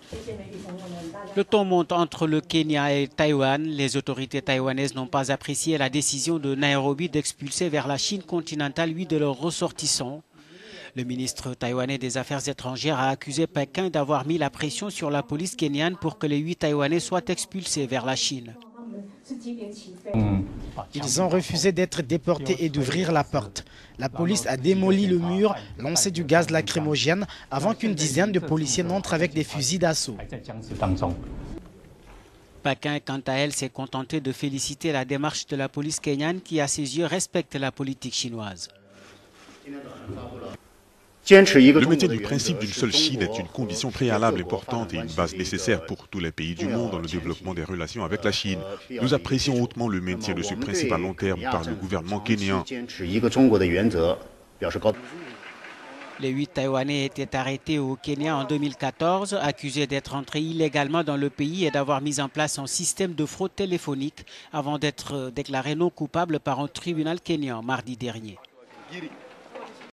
Le ton monte entre le Kenya et Taïwan. Les autorités taïwanaises n'ont pas apprécié la décision de Nairobi d'expulser vers la Chine continentale 8 de leurs ressortissants. Le ministre taïwanais des Affaires étrangères a accusé Pékin d'avoir mis la pression sur la police kenyane pour que les 8 Taïwanais soient expulsés vers la Chine. Ils ont refusé d'être déportés et d'ouvrir la porte. La police a démoli le mur, lancé du gaz lacrymogène avant qu'une dizaine de policiers n'entrent avec des fusils d'assaut. Pékin, quant à elle, s'est contentée de féliciter la démarche de la police kenyane qui, à ses yeux, respecte la politique chinoise. Le maintien du principe d'une seule Chine est une condition préalable importante et une base nécessaire pour tous les pays du monde dans le développement des relations avec la Chine. Nous apprécions hautement le maintien de ce principe à long terme par le gouvernement kényan. Les 8 Taïwanais étaient arrêtés au Kenya en 2014, accusés d'être entrés illégalement dans le pays et d'avoir mis en place un système de fraude téléphonique avant d'être déclarés non coupables par un tribunal kényan mardi dernier.